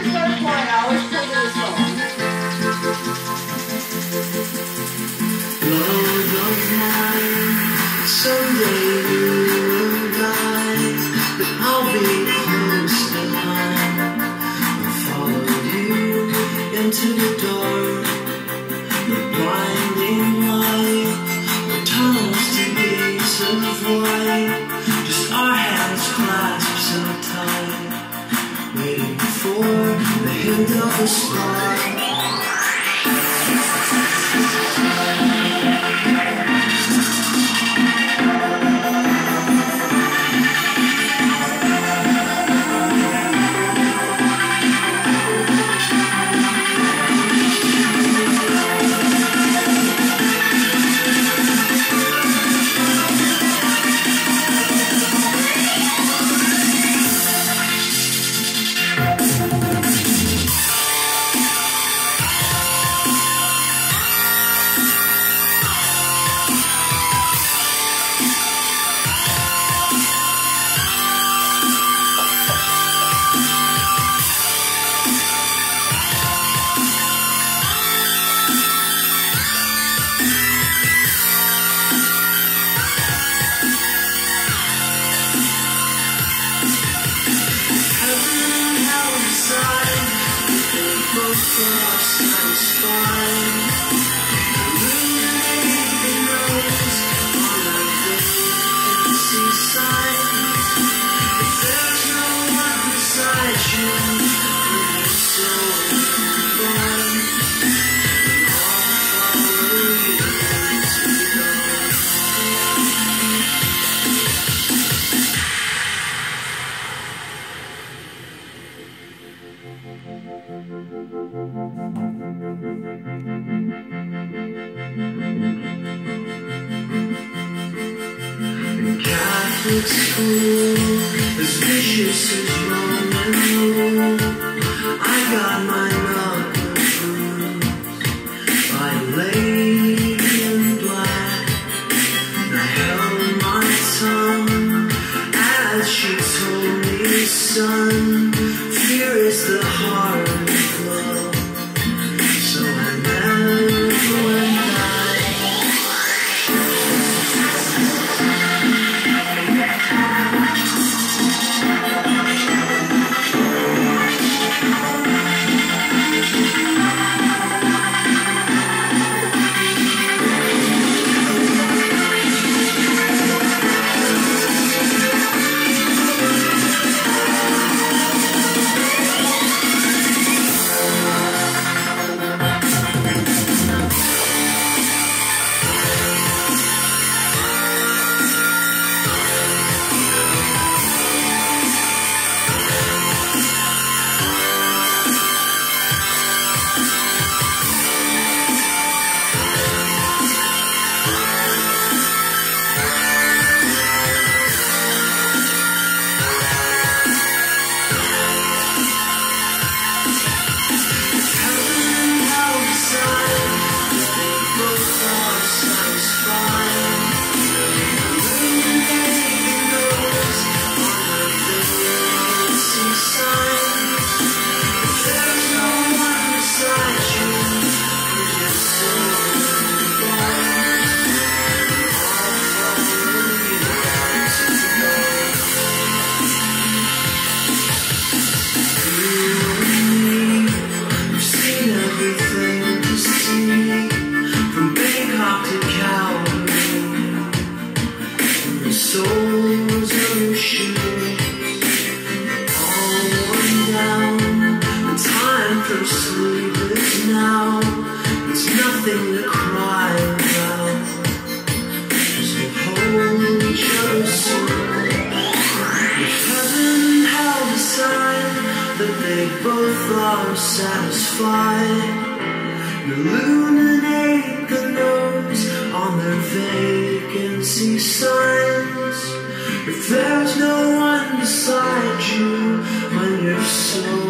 third point, I always play this song. Love of mine, someday you will die, but I'll be close behind. I'll follow you into the dark, the blinding light, the tunnels to gates of white, just our hands clasped so tight, waiting for the hint of a spark. Catholic school, as vicious as Roman rule, I got my knuckles bruised by a lady in black, and I held my tongue as she told me, son, fear is the heart of love, so I never went back. Both are satisfied, illuminate the notes on their vacancy signs. If there's no one beside you when you're so